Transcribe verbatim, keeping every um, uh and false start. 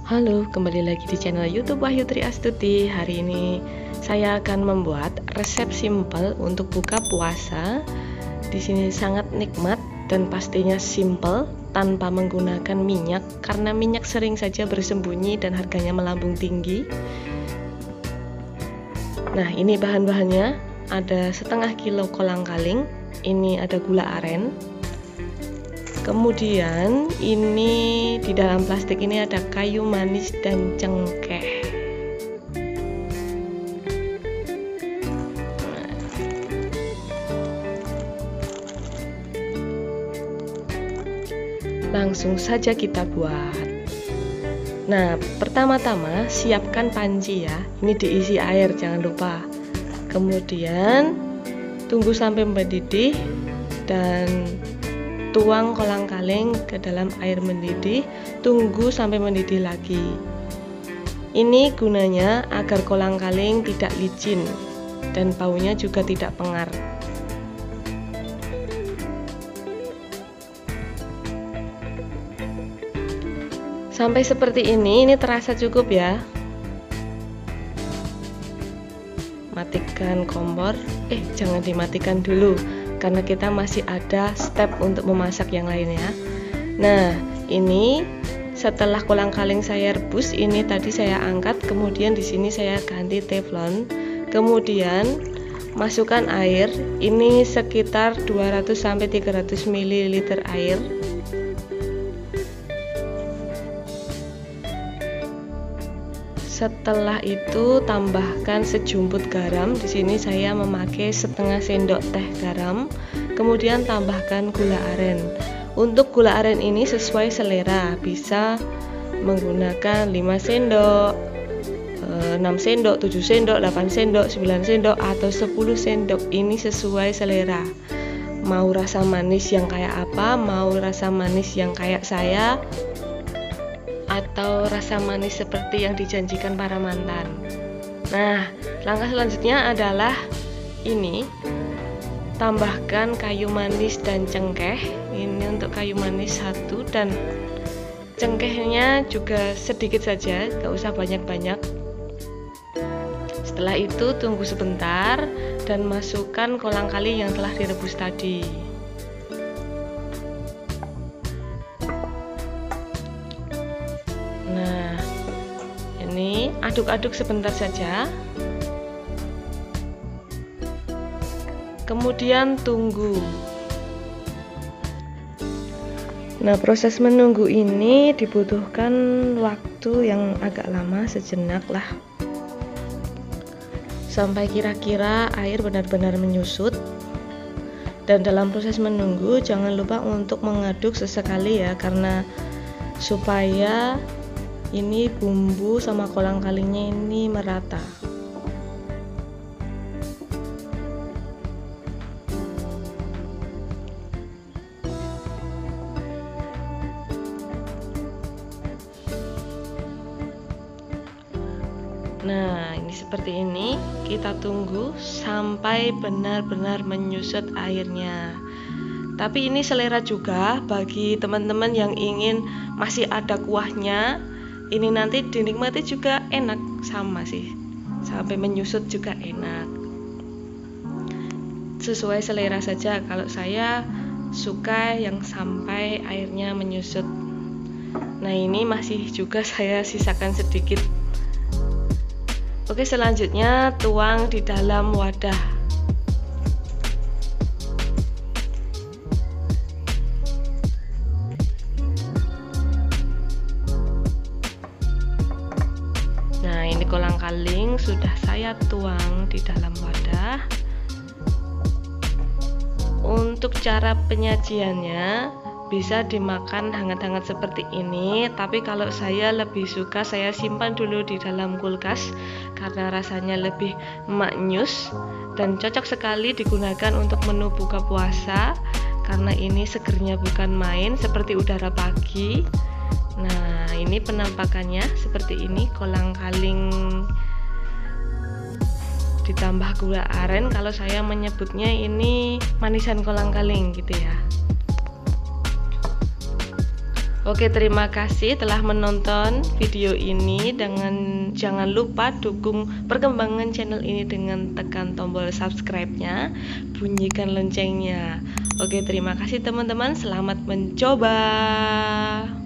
Halo, kembali lagi di channel YouTube Wahyu Tri Astuti. Hari ini saya akan membuat resep simple untuk buka puasa. Di sini sangat nikmat dan pastinya simple tanpa menggunakan minyak karena minyak sering saja bersembunyi dan harganya melambung tinggi. Nah, ini bahan-bahannya. Ada setengah kilo kolang-kaling, ini ada gula aren. Kemudian ini di dalam plastik ini ada kayu manis dan cengkeh. Langsung saja kita buat. Nah, pertama-tama siapkan panci ya. Ini diisi air, jangan lupa. Kemudian tunggu sampai mendidih dan tuang kolang-kaling ke dalam air mendidih, tunggu sampai mendidih lagi. Ini gunanya agar kolang-kaling tidak licin dan baunya juga tidak pengar. Sampai seperti ini, ini terasa cukup ya. Matikan kompor, eh jangan dimatikan dulu karena kita masih ada step untuk memasak yang lainnya. Nah, ini setelah kolang-kaling saya rebus, ini tadi saya angkat, kemudian di sini saya ganti teflon. Kemudian masukkan air, ini sekitar dua ratus sampai tiga ratus mililiter air. Setelah itu tambahkan sejumput garam. Di sini saya memakai setengah sendok teh garam. Kemudian tambahkan gula aren. Untuk gula aren ini sesuai selera, bisa menggunakan lima sendok, enam sendok, tujuh sendok, delapan sendok, sembilan sendok atau sepuluh sendok. Ini sesuai selera. Mau rasa manis yang kayak apa? Mau rasa manis yang kayak saya? Atau rasa manis seperti yang dijanjikan para mantan. Nah, langkah selanjutnya adalah ini, tambahkan kayu manis dan cengkeh. Ini untuk kayu manis satu dan cengkehnya juga sedikit saja, gak usah banyak-banyak. Setelah itu tunggu sebentar dan masukkan kolang-kaling yang telah direbus tadi. Nah, ini aduk-aduk sebentar saja. Kemudian tunggu. Nah, proses menunggu ini dibutuhkan waktu yang agak lama, sejenak lah. Sampai kira-kira air benar-benar menyusut. Dan dalam proses menunggu jangan lupa untuk mengaduk sesekali ya, karena supaya ini bumbu sama kolang-kalingnya ini merata. Nah, ini seperti ini. Kita tunggu sampai benar-benar menyusut airnya. Tapi ini selera juga bagi teman-teman yang ingin masih ada kuahnya. Ini nanti dinikmati juga enak, sama sih, sampai menyusut juga enak. Sesuai selera saja. Kalau saya suka yang sampai airnya menyusut. Nah, ini masih juga saya sisakan sedikit. Oke, selanjutnya tuang di dalam wadah. Kolang-kaling sudah saya tuang di dalam wadah. Untuk cara penyajiannya bisa dimakan hangat-hangat seperti ini, tapi kalau saya lebih suka saya simpan dulu di dalam kulkas karena rasanya lebih maknyus dan cocok sekali digunakan untuk menu buka puasa karena ini segernya bukan main, seperti udara pagi. Nah, ini penampakannya seperti ini, kolang-kaling ditambah gula aren. Kalau saya menyebutnya ini manisan kolang-kaling gitu ya. Oke, terima kasih telah menonton video ini. Dengan jangan lupa dukung perkembangan channel ini dengan tekan tombol subscribe-nya, bunyikan loncengnya. Oke, terima kasih teman-teman. Selamat mencoba.